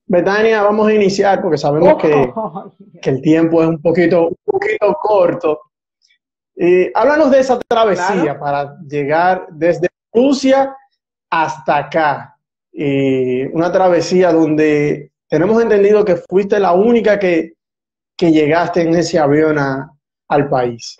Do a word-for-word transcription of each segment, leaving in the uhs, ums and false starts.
Betania, vamos a iniciar porque sabemos que, Oh, que el tiempo es un poquito, un poquito corto. Eh, háblanos de esa travesía claro. para llegar desde Rusia hasta acá. Eh, una travesía donde tenemos entendido que fuiste la única que, que llegaste en ese avión a- al país.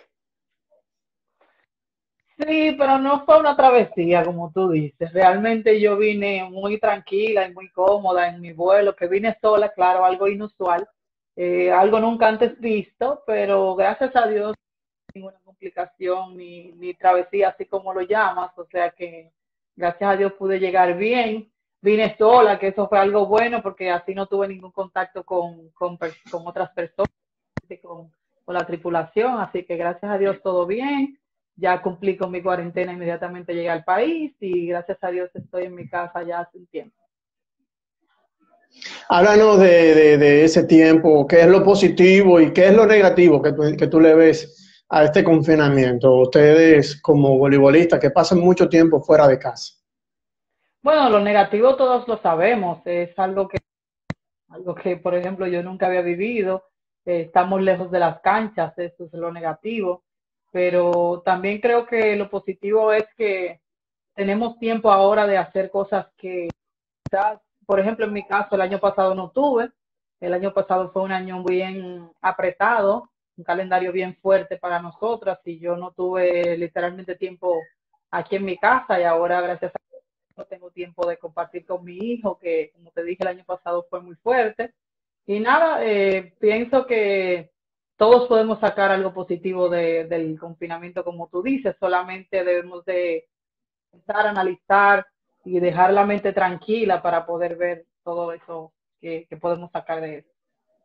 Sí, pero no fue una travesía, como tú dices. Realmente yo vine muy tranquila y muy cómoda en mi vuelo, que vine sola, claro, algo inusual, eh, algo nunca antes visto, pero gracias a Dios ninguna complicación ni, ni travesía, así como lo llamas. O sea que gracias a Dios pude llegar bien. Vine sola, que eso fue algo bueno porque así no tuve ningún contacto con, con, con otras personas, con, con la tripulación. Así que gracias a Dios todo bien. Ya cumplí con mi cuarentena, inmediatamente llegué al país y gracias a Dios estoy en mi casa ya hace un tiempo. Háblanos de, de- de ese tiempo, qué es lo positivo y qué es lo negativo que tú, que tú le ves a este confinamiento. Ustedes como voleibolistas que pasan mucho tiempo fuera de casa. Bueno, lo negativo todos lo sabemos, es algo que algo que, por ejemplo, yo nunca había vivido. Eh, estamos lejos de las canchas, eso es lo negativo, pero también creo que lo positivo es que tenemos tiempo ahora de hacer cosas que quizás, por ejemplo, en mi caso, el año pasado no tuve. El año pasado fue un año bien apretado, un calendario bien fuerte para nosotras y yo no tuve literalmente tiempo aquí en mi casa y ahora, gracias a no tengo tiempo de compartir con mi hijo, que como te dije el año pasado fue muy fuerte. Y nada, eh, pienso que todos podemos sacar algo positivo de, del confinamiento, como tú dices, solamente debemos de pensar, analizar y dejar la mente tranquila para poder ver todo eso que, que podemos sacar de eso.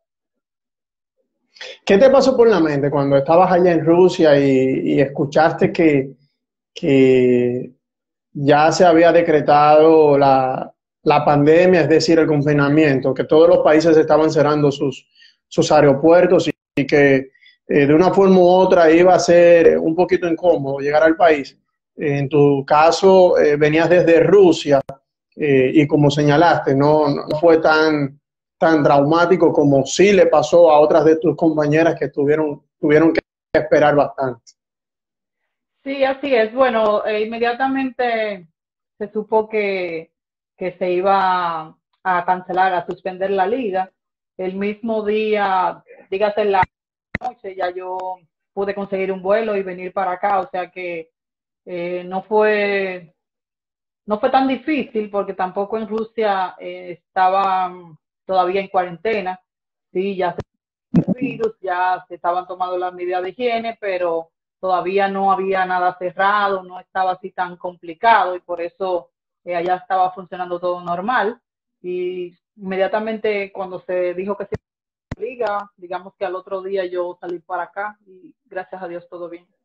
¿Qué te pasó por la mente cuando estabas allá en Rusia y, y escuchaste que, que ya se había decretado la, la pandemia, es decir, el confinamiento, que todos los países estaban cerrando sus, sus aeropuertos y, y que eh, de una forma u otra iba a ser un poquito incómodo llegar al país? En tu caso, eh, venías desde Rusia eh, y como señalaste, no, no fue tan, tan traumático como sí le pasó a otras de tus compañeras que tuvieron, tuvieron que esperar bastante. Sí, así es. Bueno, eh, inmediatamente se supo que, que se iba a cancelar, a suspender la liga. El mismo día, dígase en la noche, ya yo pude conseguir un vuelo y venir para acá. O sea que eh, no fue, no fue tan difícil porque tampoco en Rusia eh, estaban todavía en cuarentena. Sí, ya virus, ya se estaban tomando las medidas de higiene, pero todavía no había nada cerrado, no estaba así tan complicado y por eso eh, allá estaba funcionando todo normal. Y inmediatamente cuando se dijo que se liga, digamos que al otro día yo salí para acá y gracias a Dios todo bien.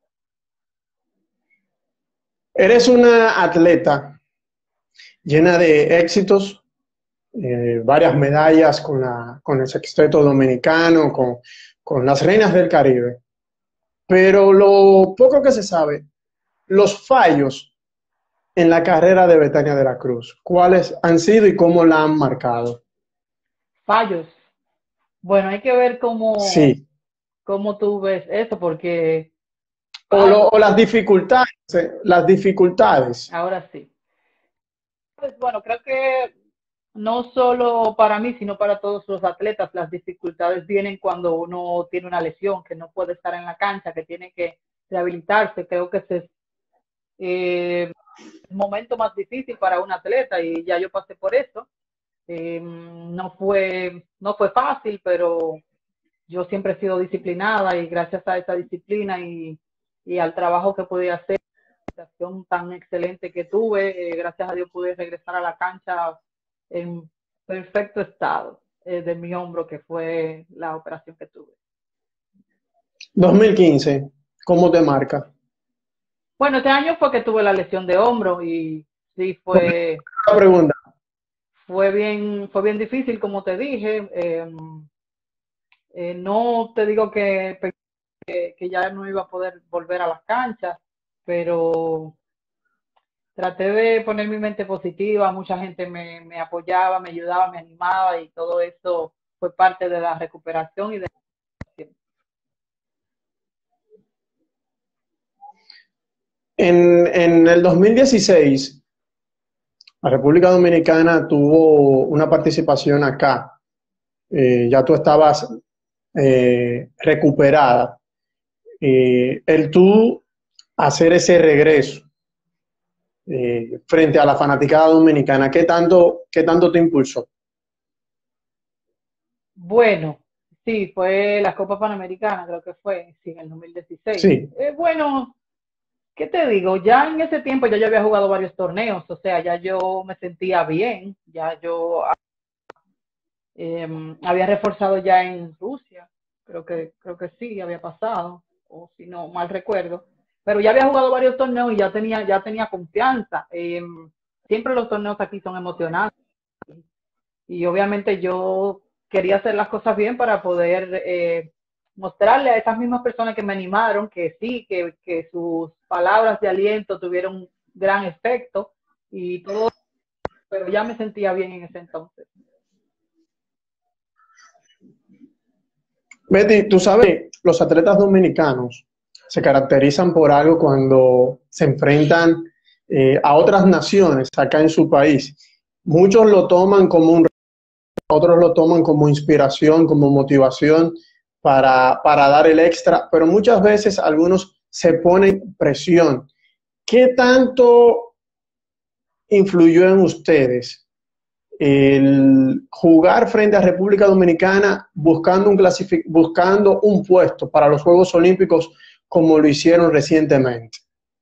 Eres una atleta llena de éxitos, eh, varias medallas con, la, con el sexteto dominicano, con, con las reinas del Caribe. Pero lo poco que se sabe, los fallos en la carrera de Betania de la Cruz, ¿cuáles han sido y cómo la han marcado? Fallos. Bueno, hay que ver cómo, Sí. cómo tú ves eso, porque O, lo, fallos, o las dificultades, eh, las dificultades. ahora sí. Pues bueno, creo que no solo para mí, sino para todos los atletas, las dificultades vienen cuando uno tiene una lesión, que no puede estar en la cancha, que tiene que rehabilitarse. Creo que ese es eh, el momento más difícil para un atleta y ya yo pasé por eso. Eh, no fue, no fue fácil, pero yo siempre he sido disciplinada y gracias a esa disciplina y, y al trabajo que pude hacer, tan excelente que tuve, eh, gracias a Dios pude regresar a la cancha en perfecto estado eh, de mi hombro, que fue la operación que tuve. dos mil quince, ¿cómo te marca? Bueno, este año fue que tuve la lesión de hombro y sí fue, La pregunta, fue bien, fue bien difícil, como te dije. Eh, eh, no te digo que, que, que ya no iba a poder volver a las canchas, pero traté de poner mi mente positiva, mucha gente me, me apoyaba, me ayudaba, me animaba y todo eso fue parte de la recuperación y de En, en el dos mil dieciséis, la República Dominicana tuvo una participación acá. Eh, ya tú estabas eh, recuperada. Eh, el tú hacer ese regreso eh, frente a la fanaticada dominicana, ¿qué tanto, qué tanto te impulsó? bueno, sí, fue la Copa Panamericana, creo que fue, sí, en el dos mil dieciséis. Sí, Eh, bueno, ¿qué te digo? Ya en ese tiempo ya yo había jugado varios torneos, o sea, ya yo me sentía bien, ya yo eh, había reforzado ya en Rusia, creo que, creo que sí, había pasado, o si no, mal recuerdo, pero ya había jugado varios torneos y ya tenía, ya tenía confianza. Eh, siempre los torneos aquí son emocionantes y obviamente yo quería hacer las cosas bien para poder eh, mostrarle a esas mismas personas que me animaron que sí, que, que sus palabras de aliento tuvieron un gran efecto y todo, pero ya me sentía bien en ese entonces. Betty, tú sabes, los atletas dominicanos se caracterizan por algo cuando se enfrentan eh, a otras naciones acá en su país. Muchos lo toman como un, otros lo toman como inspiración, como motivación para, para dar el extra, pero muchas veces algunos se ponen presión. ¿Qué tanto influyó en ustedes el jugar frente a República Dominicana buscando un, buscando un puesto para los Juegos Olímpicos como lo hicieron recientemente?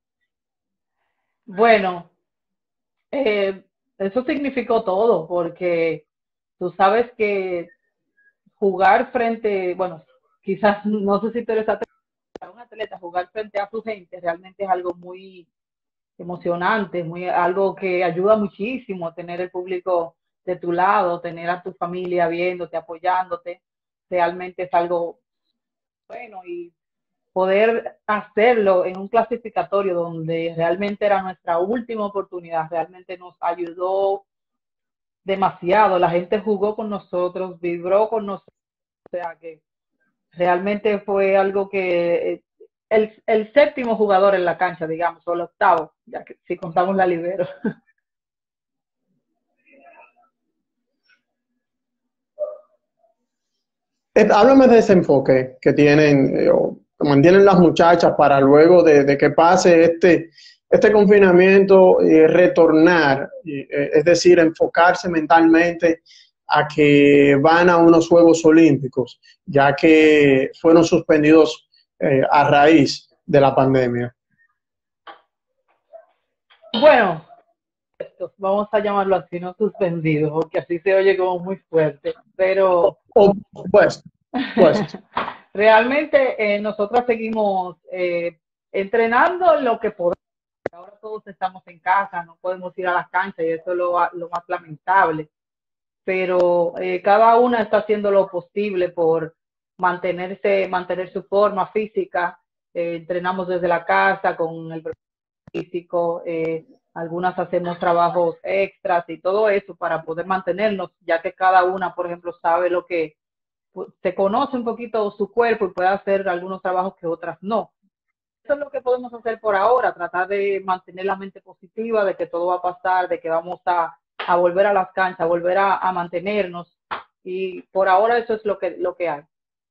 Bueno, eh, eso significó todo, porque tú sabes que jugar frente, bueno, quizás no sé si tú eres atleta, un atleta, jugar frente a su gente realmente es algo muy emocionante, muy algo que ayuda muchísimo, tener el público de tu lado, tener a tu familia viéndote, apoyándote, realmente es algo bueno y poder hacerlo en un clasificatorio donde realmente era nuestra última oportunidad, realmente nos ayudó demasiado, la gente jugó con nosotros, vibró con nosotros, o sea que realmente fue algo que eh, el, el séptimo jugador en la cancha, digamos, o el octavo, ya que si contamos la libero. Eh, háblame de ese enfoque que tienen, eh, o que mantienen las muchachas para luego de, de que pase este, este confinamiento, eh, retornar, eh, es decir, enfocarse mentalmente a que van a unos Juegos Olímpicos, ya que fueron suspendidos eh, a raíz de la pandemia. Bueno, vamos a llamarlo así, no suspendido, porque así se oye como muy fuerte, pero O, pues, pues. realmente eh, nosotros seguimos eh, entrenando lo que podemos. Ahora todos estamos en casa, no podemos ir a las canchas y eso es lo, lo más lamentable, pero eh, cada una está haciendo lo posible por mantenerse, mantener su forma física. Eh, entrenamos desde la casa con el físico, eh, algunas hacemos trabajos extras y todo eso para poder mantenernos, ya que cada una, por ejemplo, sabe lo que pues, se conoce un poquito su cuerpo y puede hacer algunos trabajos que otras no. Eso es lo que podemos hacer por ahora, tratar de mantener la mente positiva, de que todo va a pasar, de que vamos a, a volver a las canchas, a volver a, a mantenernos y por ahora eso es lo que, lo que hay.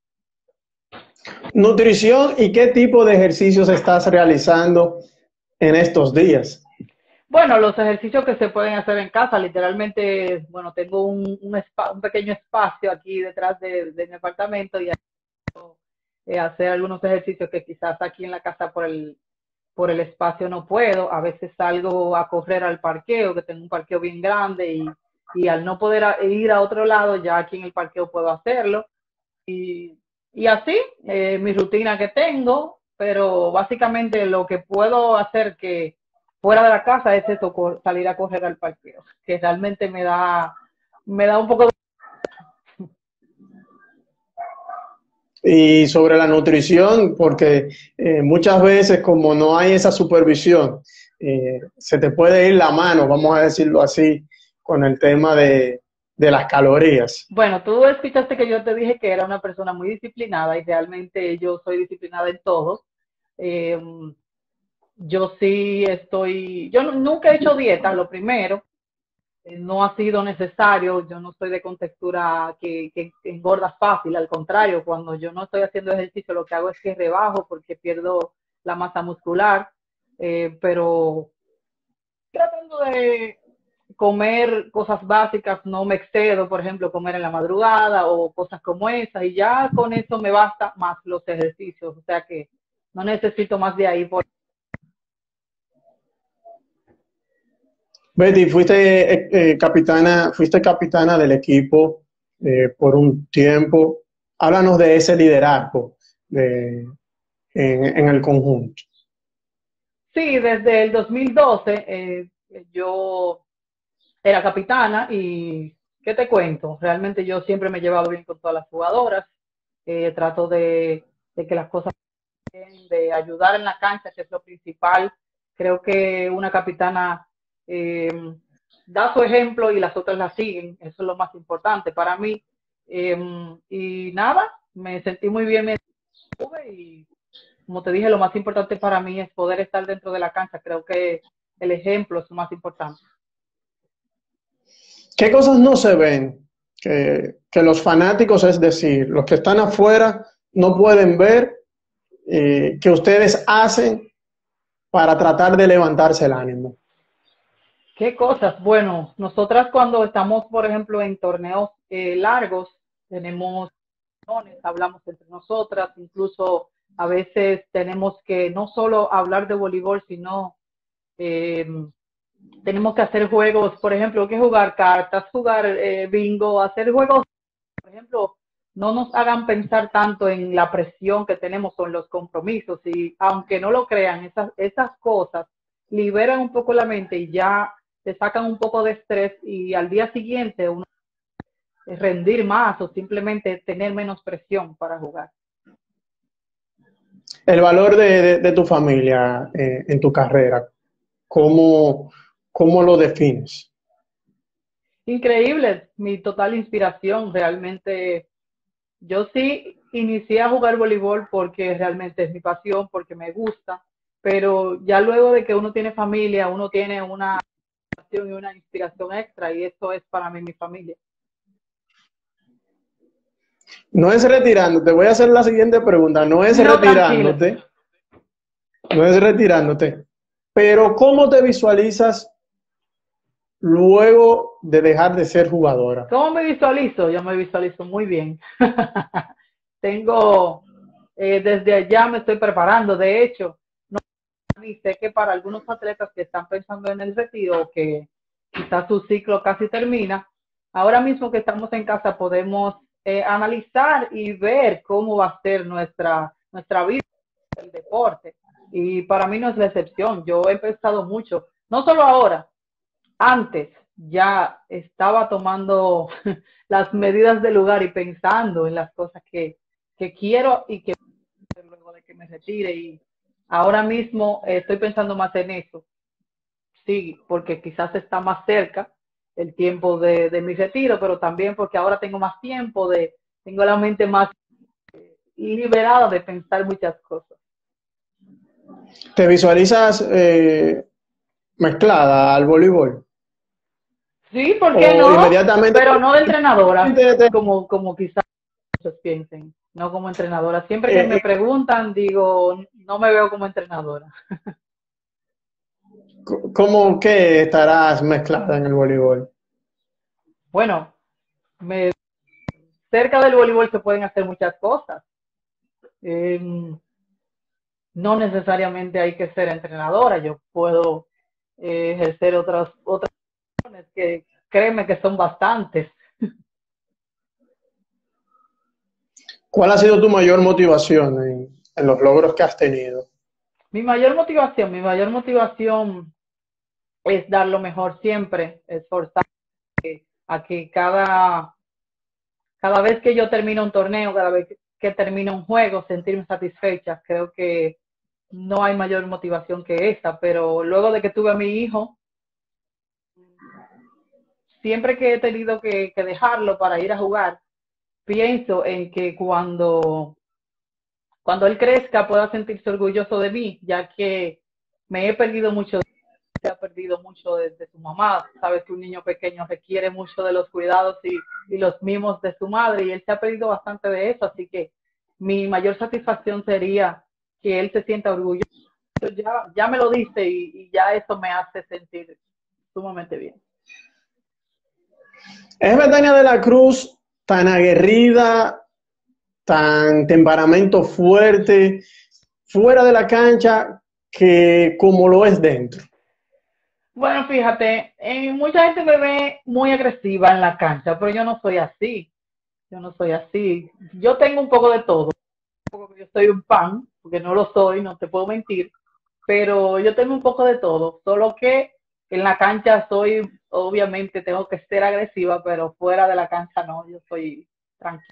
Nutrición y qué tipo de ejercicios estás realizando en estos días. Bueno, los ejercicios que se pueden hacer en casa, literalmente, bueno, tengo un, un, spa, un pequeño espacio aquí detrás de, de mi apartamento y eh, hacer algunos ejercicios que quizás aquí en la casa por el, por el espacio no puedo. A veces salgo a correr al parqueo, que tengo un parqueo bien grande y, y al no poder a, ir a otro lado, ya aquí en el parqueo puedo hacerlo. Y, y así, eh, mi rutina que tengo, pero básicamente lo que puedo hacer que fuera de la casa es eso, salir a correr al parqueo, que realmente me da, me da un poco de... Y sobre la nutrición, porque eh, muchas veces como no hay esa supervisión eh, se te puede ir la mano, vamos a decirlo así, con el tema de, de las calorías. Bueno, tú escuchaste que yo te dije que era una persona muy disciplinada y realmente yo soy disciplinada en todo. Eh, yo sí estoy, yo nunca he hecho dieta, lo primero, eh, no ha sido necesario, yo no soy de contextura que, que engorda fácil, al contrario, cuando yo no estoy haciendo ejercicio lo que hago es que rebajo porque pierdo la masa muscular, eh, pero tratando de comer cosas básicas, no me excedo, por ejemplo, comer en la madrugada o cosas como esas, y ya con eso me basta más los ejercicios, o sea que no necesito más de ahí. Por... Betty, fuiste eh, eh, capitana, fuiste capitana del equipo eh, por un tiempo. Háblanos de ese liderazgo de, en, en el conjunto. Sí, desde el dos mil doce eh, yo era capitana y, ¿qué te cuento? Realmente yo siempre me he llevado bien con todas las jugadoras, eh, trato de, de que las cosas bien, de ayudar en la cancha, que es lo principal. Creo que una capitana eh, da su ejemplo y las otras la siguen, eso es lo más importante para mí. Eh, y nada, me sentí muy bien y como te dije, lo más importante para mí es poder estar dentro de la cancha. Creo que el ejemplo es lo más importante. ¿Qué cosas no se ven? Que, que los fanáticos, es decir, los que están afuera, no pueden ver, eh, que ustedes hacen para tratar de levantarse el ánimo. ¿Qué cosas? Bueno, nosotras cuando estamos, por ejemplo, en torneos eh, largos, tenemos, hablamos entre nosotras, incluso a veces tenemos que no solo hablar de voleibol, sino eh, tenemos que hacer juegos, por ejemplo, que jugar cartas, jugar eh, bingo, hacer juegos, por ejemplo, no nos hagan pensar tanto en la presión que tenemos o en los compromisos. Y aunque no lo crean, esas, esas cosas liberan un poco la mente y ya te sacan un poco de estrés y al día siguiente uno rendir más o simplemente tener menos presión para jugar. El valor de, de, de tu familia eh, en tu carrera, ¿cómo, cómo lo defines? Increíble, mi total inspiración. Realmente yo sí inicié a jugar voleibol porque realmente es mi pasión, porque me gusta, pero ya luego de que uno tiene familia, uno tiene una pasión y una inspiración extra y eso es para mí mi familia. No es retirándote, voy a hacer la siguiente pregunta, no es No, tranquilo. retirándote, no es retirándote, pero ¿cómo te visualizas luego de dejar de ser jugadora? ¿Cómo me visualizo? Yo me visualizo muy bien. Tengo, eh, desde allá me estoy preparando. De hecho, no sé que para algunos atletas que están pensando en el retiro, que quizás su ciclo casi termina, ahora mismo que estamos en casa podemos eh, analizar y ver cómo va a ser nuestra, nuestra vida en el deporte. Y para mí no es la excepción. Yo he pensado mucho, no solo ahora, antes ya estaba tomando las medidas del lugar y pensando en las cosas que, que quiero y que luego de que me retire. Y ahora mismo eh, estoy pensando más en eso. Sí, porque quizás está más cerca el tiempo de, de mi retiro, pero también porque ahora tengo más tiempo, de, tengo la mente más liberada de pensar muchas cosas. ¿Te visualizas eh, mezclada al voleibol? Sí, ¿por qué ¿O no? inmediatamente Pero no de entrenadora, te, te, como, como quizás muchos piensen, no como entrenadora. Siempre que eh, me eh, preguntan, digo, no me veo como entrenadora. ¿cómo que estarás mezclada en el voleibol? Bueno, me, cerca del voleibol se pueden hacer muchas cosas. Eh, no necesariamente hay que ser entrenadora, yo puedo eh, ejercer otras otras funciones que créeme que son bastantes. ¿Cuál ha sido tu mayor motivación en, en los logros que has tenido? Mi mayor motivación, mi mayor motivación es dar lo mejor siempre, esforzar a que cada, cada vez que yo termino un torneo, cada vez que termino un juego, sentirme satisfecha. Creo que no hay mayor motivación que esa, pero luego de que tuve a mi hijo, siempre que he tenido que, que dejarlo para ir a jugar, pienso en que cuando, cuando él crezca pueda sentirse orgulloso de mí, ya que me he perdido mucho, se ha perdido mucho de, de su mamá. Sabes que un niño pequeño requiere mucho de los cuidados y, y los mimos de su madre, y él se ha perdido bastante de eso, así que mi mayor satisfacción sería que él se sienta orgulloso. Ya, ya me lo dice y, y ya eso me hace sentir sumamente bien. ¿Es Betania de la Cruz tan aguerrida, tan temperamento fuerte, fuera de la cancha, que como lo es dentro? Bueno, fíjate, eh, mucha gente me ve muy agresiva en la cancha, pero yo no soy así. Yo no soy así. Yo tengo un poco de todo. Yo soy un pan, porque no lo soy, no te puedo mentir, pero yo tengo un poco de todo. Solo que en la cancha soy, obviamente, tengo que ser agresiva, pero fuera de la cancha no, yo soy tranquila.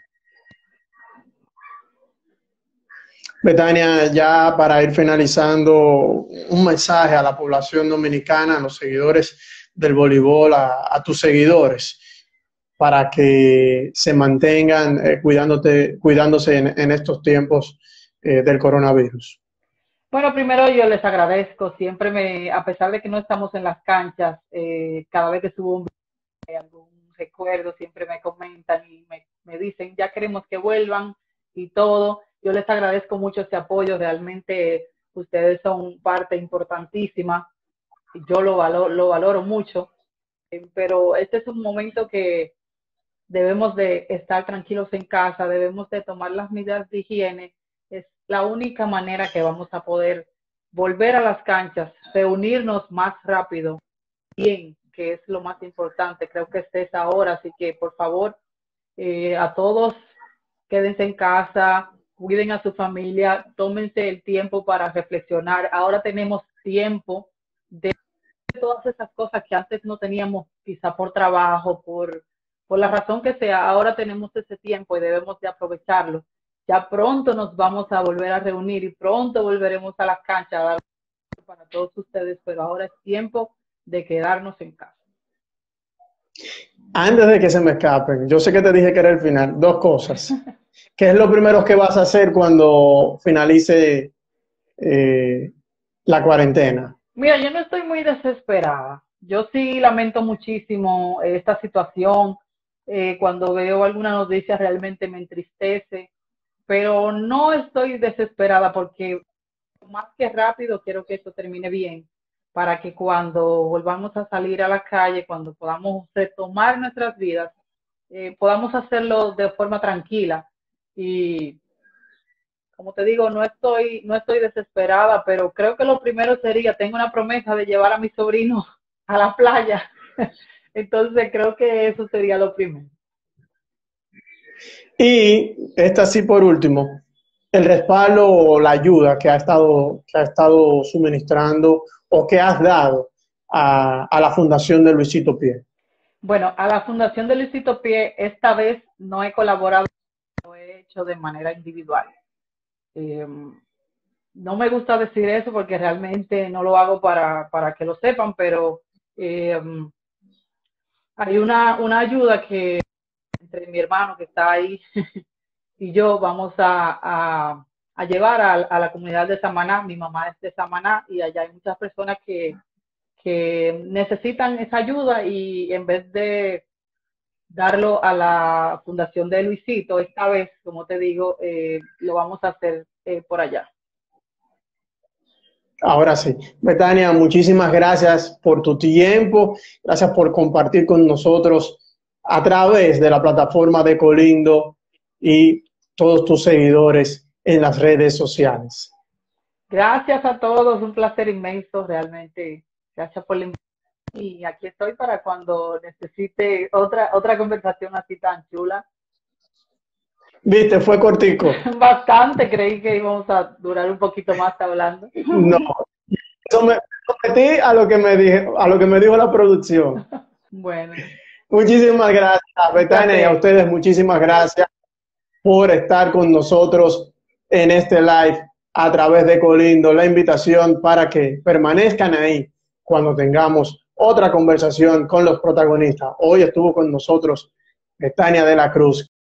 Betania, ya para ir finalizando, un mensaje a la población dominicana, a los seguidores del voleibol, a, a tus seguidores, para que se mantengan eh, cuidándote, cuidándose en, en estos tiempos eh, del coronavirus. Bueno, primero yo les agradezco, siempre me, a pesar de que no estamos en las canchas, eh, cada vez que subo un video, algún recuerdo, siempre me comentan y me, me dicen, ya queremos que vuelvan y todo. Yo les agradezco mucho ese apoyo, realmente ustedes son parte importantísima, y yo lo valoro, lo valoro mucho, eh, pero este es un momento que debemos de estar tranquilos en casa, debemos de tomar las medidas de higiene. Es la única manera que vamos a poder volver a las canchas, reunirnos más rápido, bien, que es lo más importante. Creo que es esa hora, así que por favor, eh, a todos, quédense en casa, cuiden a su familia, tómense el tiempo para reflexionar. Ahora tenemos tiempo de todas esas cosas que antes no teníamos, quizá por trabajo, por, por la razón que sea. Ahora tenemos ese tiempo y debemos de aprovecharlo. Ya pronto nos vamos a volver a reunir y pronto volveremos a las canchas a dar para todos ustedes, pero ahora es tiempo de quedarnos en casa. Antes de que se me escapen, yo sé que te dije que era el final, dos cosas. ¿Qué es lo primero que vas a hacer cuando finalice eh, la cuarentena? Mira, yo no estoy muy desesperada. Yo sí lamento muchísimo esta situación. Eh, cuando veo alguna noticia realmente me entristece, pero no estoy desesperada porque más que rápido quiero que esto termine bien para que cuando volvamos a salir a la calle, cuando podamos retomar nuestras vidas, eh, podamos hacerlo de forma tranquila. Y como te digo, no estoy, no estoy desesperada, pero creo que lo primero sería, tengo una promesa de llevar a mi sobrino a la playa. Entonces creo que eso sería lo primero. Y esta sí por último, el respaldo o la ayuda que ha estado, que ha estado suministrando o que has dado a, a la Fundación de Luisito Pie. Bueno, a la Fundación de Luisito Pie esta vez no he colaborado, lo he hecho de manera individual. Eh, no me gusta decir eso porque realmente no lo hago para, para que lo sepan, pero eh, hay una, una ayuda que entre mi hermano que está ahí y yo vamos a, a, a llevar a, a, la comunidad de Samaná. Mi mamá es de Samaná y allá hay muchas personas que, que necesitan esa ayuda y en vez de darlo a la Fundación de Luisito, esta vez, como te digo, eh, lo vamos a hacer eh, por allá. Ahora sí. Betania, muchísimas gracias por tu tiempo, gracias por compartir con nosotros a través de la plataforma de Colindo y todos tus seguidores en las redes sociales. Gracias a todos, un placer inmenso, realmente. Gracias por la invitación. Y aquí estoy para cuando necesite otra, otra conversación así tan chula. Viste, fue cortico. Bastante, creí que íbamos a durar un poquito más hablando. No, eso me comprometí a lo que me dije, a lo que me dijo la producción. Bueno. Muchísimas gracias, Betania, y a ustedes muchísimas gracias por estar con nosotros en este live a través de Colindo la invitación para que permanezcan ahí cuando tengamos otra conversación con los protagonistas. Hoy estuvo con nosotros Tania de la Cruz.